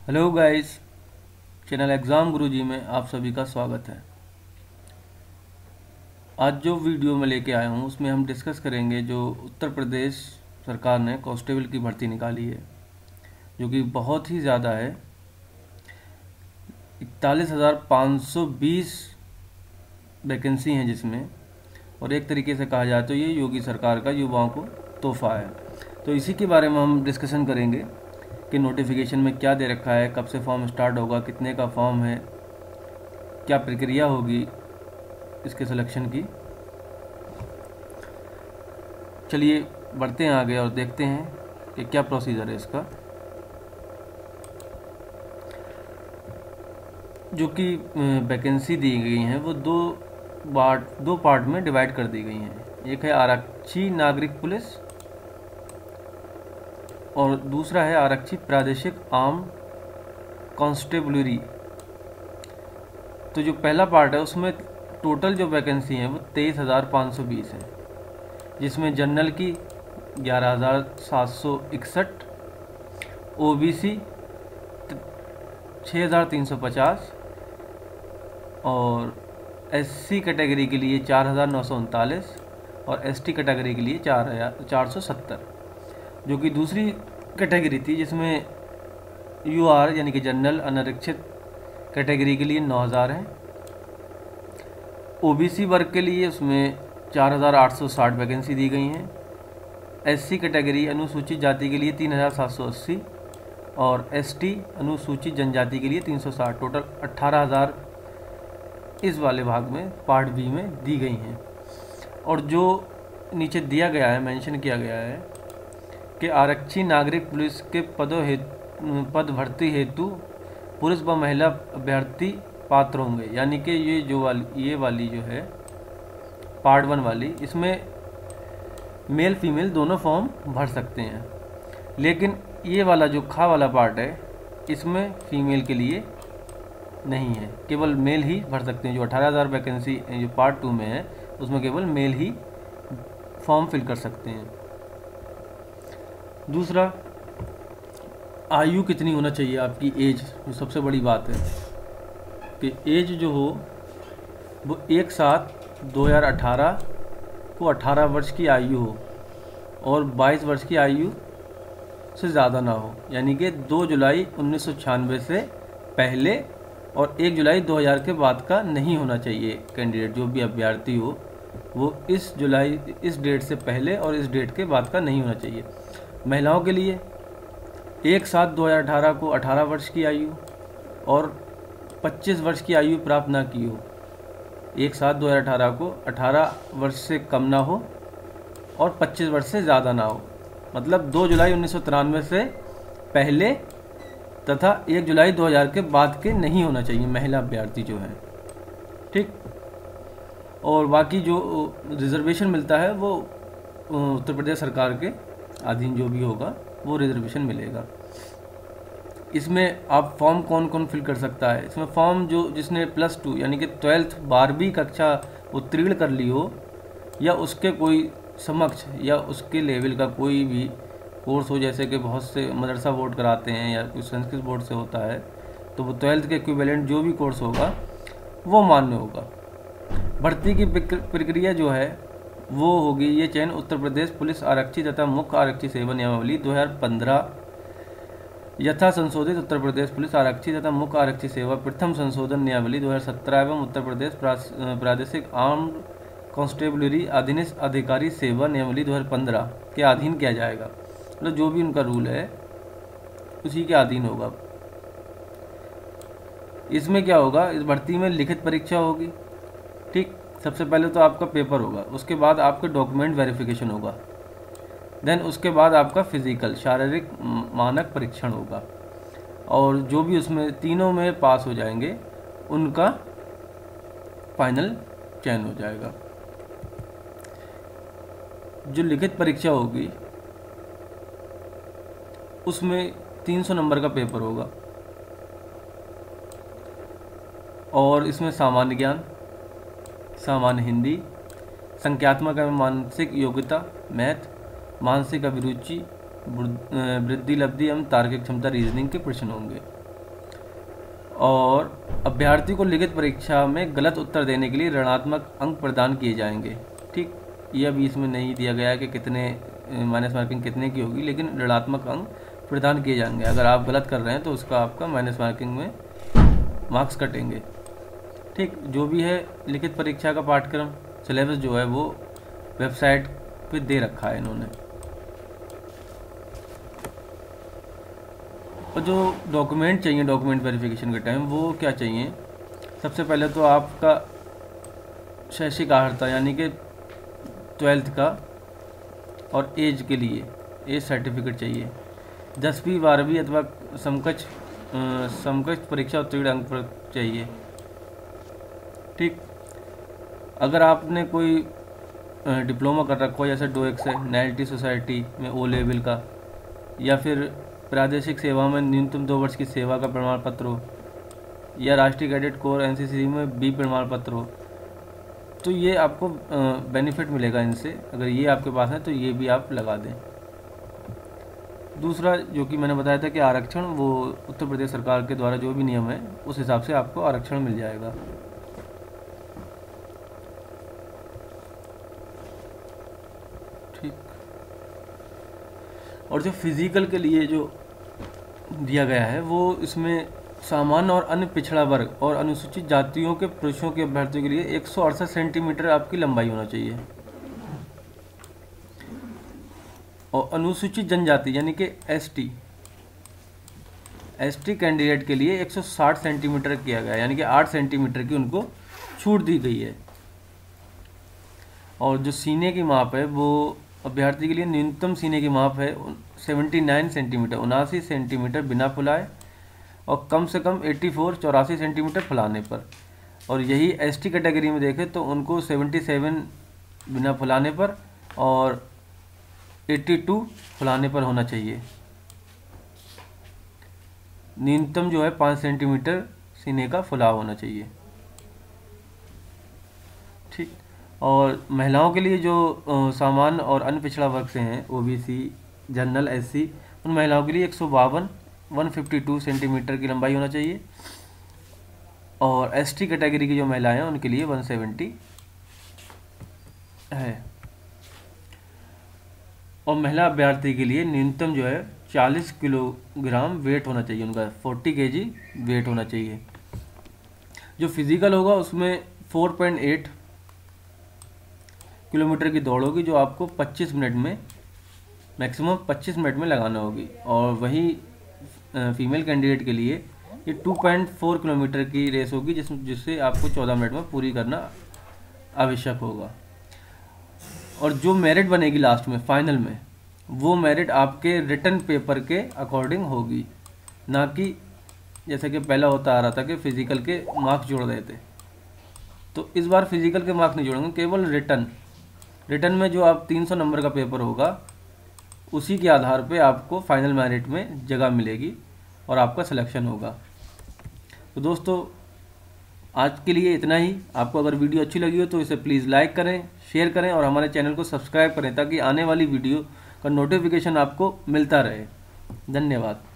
Hello guys, channel exam Guruji में आप सभी का स्वागत है। आज जो वीडियो मैं लेके आया हूँ उसमें हम डिस्कस करेंगे जो उत्तर प्रदेश सरकार ने कांस्टेबल की भर्ती निकाली है, जो कि बहुत ही ज़्यादा है। 41,520 वैकेंसी हैं जिसमें, और एक तरीके से कहा जाए तो ये योगी सरकार का युवाओं को तोहफा है। तो इसी के बारे में हम डिस्कशन करेंगे कि नोटिफिकेशन में क्या दे रखा है, कब से फॉर्म स्टार्ट होगा, कितने का फॉर्म है, क्या प्रक्रिया होगी इसके सिलेक्शन की। चलिए बढ़ते हैं आगे और देखते हैं कि क्या प्रोसीजर है इसका। जो कि वैकेंसी दी गई हैं वो दो पार्ट में डिवाइड कर दी गई हैं। एक है आरक्षी नागरिक पुलिस और दूसरा है आरक्षी प्रादेशिक आम कांस्टेबलरी। तो जो पहला पार्ट है उसमें टोटल जो वैकेंसी हैं वो 23,520 है, जिसमें जनरल की 11,761, ओबीसी 6,350 और एससी कैटेगरी के लिए 4,939 और एसटी कैटेगरी के लिए 4,470, जो कि दूसरी कैटेगरी थी जिसमें यूआर यानी कि जनरल अनारक्षित कैटेगरी के लिए 9,000 है। ओबीसी वर्ग के लिए उसमें 4,860 वैकेंसी दी गई हैं। एससी कैटेगरी अनुसूचित जाति के लिए 3,780 और एसटी अनुसूचित जनजाति के लिए 360, टोटल 18,000 इस वाले भाग में पार्ट बी में दी गई हैं। और जो नीचे दिया गया है, मेंशन किया गया है कि आरक्षी नागरिक पुलिस के पद भर्ती हेतु पुरुष व महिला अभ्यर्थी पात्र होंगे। यानी कि ये वाली जो है पार्ट 1 वाली, इसमें मेल फीमेल दोनों फॉर्म भर सकते हैं, लेकिन ये वाला जो खा वाला पार्ट है इसमें फीमेल के लिए नहीं है, केवल मेल ही भर सकते हैं। जो 18,000 वैकेंसी जो पार्ट 2 में है उसमें केवल मेल ही फॉर्म फिल कर सकते हैं। दूसरा, आयु कितनी होना चाहिए आपकी, एज, जो सबसे बड़ी बात है कि एज जो हो वो 1/7/2018 को 18 वर्ष की आयु हो और 22 वर्ष की आयु से ज़्यादा ना हो। यानी कि 2 जुलाई 1996 से पहले और 1 जुलाई 2000 के बाद का नहीं होना चाहिए। कैंडिडेट जो भी अभ्यर्थी हो वो इस डेट से पहले और इस डेट के बाद का नहीं होना चाहिए। महिलाओं के लिए 1/7/2018 को 18 वर्ष की आयु और 25 वर्ष की आयु प्राप्त ना की हो। 1/7/2018 को 18 वर्ष से कम ना हो और 25 वर्ष से ज़्यादा ना हो। मतलब 2 जुलाई 1993 से पहले तथा 1 जुलाई 2000 के बाद के नहीं होना चाहिए महिला अभ्यर्थी जो है, ठीक। और बाकी जो रिजर्वेशन मिलता है वो उत्तर प्रदेश सरकार के अधीन जो भी होगा वो रिजर्वेशन मिलेगा। इसमें आप फॉर्म कौन कौन फिल कर सकता है, इसमें फॉर्म जिसने +2 यानी कि 12वीं कक्षा उत्तीर्ण कर ली हो या उसके कोई समक्ष या उसके लेवल का कोई भी कोर्स हो, जैसे कि बहुत से मदरसा बोर्ड कराते हैं या कुछ संस्कृत बोर्ड से होता है, तो वो 12th के इक्विवेलेंट जो भी कोर्स होगा वो मान्य होगा। भर्ती की प्रक्रिया जो है वो होगी, ये चयन उत्तर प्रदेश पुलिस आरक्षी तथा मुख्य आरक्षी सेवा नियमावली 2015 यथा संशोधित उत्तर प्रदेश पुलिस आरक्षी तथा मुख्य आरक्षी सेवा प्रथम संशोधन नियमावली 2017 एवं उत्तर प्रदेश प्रादेशिक आर्म कांस्टेबलरी अधीनस्थ अधिकारी सेवा नियमावली 2015 के अधीन किया जाएगा। मतलब जो भी उनका रूल है उसी के अधीन होगा। इसमें क्या होगा, इस भर्ती में लिखित परीक्षा होगी, ठीक। सबसे पहले तो आपका पेपर होगा, उसके बाद आपका डॉक्यूमेंट वेरिफिकेशन होगा, देन उसके बाद आपका फिजिकल शारीरिक मानक परीक्षण होगा, और जो भी उसमें तीनों में पास हो जाएंगे उनका फाइनल चयन हो जाएगा। जो लिखित परीक्षा होगी उसमें 300 नंबर का पेपर होगा और इसमें सामान्य ज्ञान, सामान्य हिंदी, संख्यात्मक एवं मानसिक योग्यता, मैथ, मानसिक अभिरुचि, वृद्धि लब्धि एवं तार्किक क्षमता रीजनिंग के प्रश्न होंगे। और अभ्यर्थी को लिखित परीक्षा में गलत उत्तर देने के लिए ऋणात्मक अंक प्रदान किए जाएंगे। ठीक, ये अभी इसमें नहीं दिया गया है कि कितने माइनस मार्किंग कितने की होगी, लेकिन ऋणात्मक अंक प्रदान किए जाएंगे। अगर आप गलत कर रहे हैं तो उसका आपका माइनस मार्किंग में मार्क्स कटेंगे। ठीक, जो भी है लिखित परीक्षा का पाठ्यक्रम सिलेबस जो है वो वेबसाइट पे दे रखा है इन्होंने। और जो डॉक्यूमेंट चाहिए डॉक्यूमेंट वेरिफिकेशन के टाइम, वो क्या चाहिए? सबसे पहले तो आपका शैक्षिक अर्हता यानी कि 12th का और एज के लिए एज सर्टिफिकेट चाहिए। 10वीं 12वीं अथवा समकक्ष परीक्षा उत्तीर्ण अंक पर चाहिए। ठीक, अगर आपने कोई डिप्लोमा कर रखा हो, जैसे डोएक्स है, नाइल्टी सोसाइटी में ओ लेवल का, या फिर प्रादेशिक सेवा में न्यूनतम 2 वर्ष की सेवा का प्रमाण पत्र हो, या राष्ट्रीय कैडेट कोर एनसीसी में बी प्रमाण पत्र हो, तो ये आपको बेनिफिट मिलेगा इनसे। अगर ये आपके पास है तो ये भी आप लगा दें। दूसरा जो कि मैंने बताया था कि आरक्षण, वो उत्तर प्रदेश सरकार के द्वारा जो भी नियम है उस हिसाब से आपको आरक्षण मिल जाएगा। ठीक, और जो फिजिकल के लिए जो दिया गया है वो इसमें सामान्य और अन्य पिछड़ा वर्ग और अनुसूचित जातियों के पुरुषों के अभ्यर्थियों के लिए 168 सेंटीमीटर आपकी लंबाई होना चाहिए, और अनुसूचित जनजाति यानी कि एसटी कैंडिडेट के लिए 160 सेंटीमीटर किया गया, यानी कि 8 सेंटीमीटर की उनको छूट दी गई है। और जो सीने की माप है वो अभ्यर्थी के लिए न्यूनतम सीने की माप है 79 सेंटीमीटर, 79 सेंटीमीटर बिना फुलाए, और कम से कम 84 सेंटीमीटर फुलाने पर। और यही एसटी कैटेगरी में देखें तो उनको 77 बिना फुलाने पर और 82 फुलाने पर होना चाहिए। न्यूनतम जो है 5 सेंटीमीटर सीने का फुलाव होना चाहिए। ठीक, और महिलाओं के लिए जो सामान्य और अन्य पिछड़ा वर्ग से हैं, ओबीसी, जनरल, एससी, उन महिलाओं के लिए 152 सेंटीमीटर की लंबाई होना चाहिए, और एसटी कैटेगरी की जो महिलाएं हैं उनके लिए 170 है। और महिला अभ्यर्थी के लिए न्यूनतम जो है 40 किलोग्राम वेट होना चाहिए, उनका 40 kg वेट होना चाहिए। जो फिजिकल होगा उसमें 4.8 किलोमीटर की दौड़ होगी, जो आपको 25 मिनट में, मैक्सिमम 25 मिनट में लगाना होगी। और वही फीमेल कैंडिडेट के लिए ये 2.4 किलोमीटर की रेस होगी, जिससे आपको 14 मिनट में पूरी करना आवश्यक होगा। और जो मेरिट बनेगी लास्ट में फाइनल में, वो मेरिट आपके रिटन पेपर के अकॉर्डिंग होगी, ना कि जैसे कि पहला होता आ रहा था कि फिजिकल के मार्क्स जोड़ रहे थे। तो इस बार फिजिकल के मार्क्स नहीं जोड़ेंगे, केवल रिटन में जो आप 300 नंबर का पेपर होगा उसी के आधार पे आपको फाइनल मेरिट में जगह मिलेगी और आपका सिलेक्शन होगा। तो दोस्तों आज के लिए इतना ही। आपको अगर वीडियो अच्छी लगी हो तो इसे प्लीज़ लाइक करें, शेयर करें और हमारे चैनल को सब्सक्राइब करें, ताकि आने वाली वीडियो का नोटिफिकेशन आपको मिलता रहे। धन्यवाद।